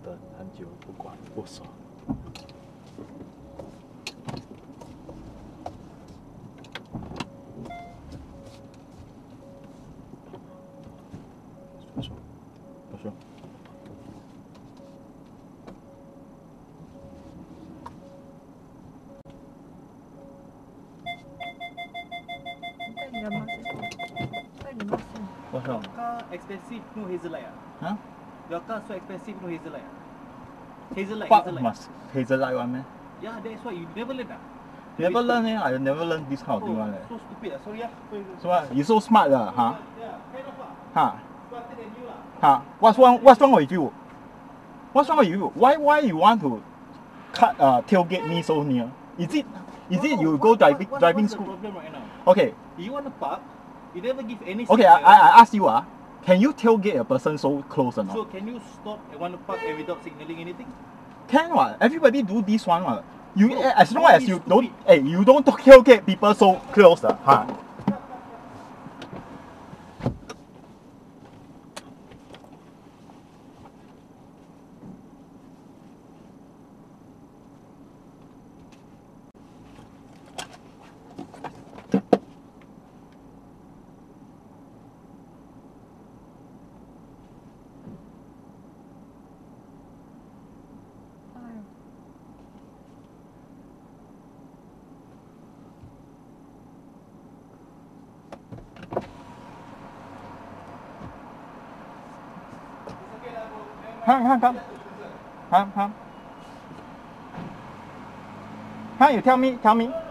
等很久不管不爽。说。What's wrong? Your car expensive, no hazelite. Huh? Your car so expensive, no hazelite. Hazelite. What must hazelite one, man? Yeah, that's why you never learn. Never learn, eh? I never learn this kind of thing, one. So stupid. Sorry, So what? You so smart, huh? Yeah, kind of. Huh? Smarter than you, Huh? What's wrong with you? What's wrong with you? Why you want to cut tailgate me so near? Is it you go driving school? What's the problem right now? Okay. You want to park? You never give any. Okay, I ask you, can you tailgate a person so close or not? So can you stop and want to park and without signaling anything? Can what? Everybody do this one what? You No, as long as you stupid. don't you don't tailgate people so close, huh? Come. Huh? You tell me.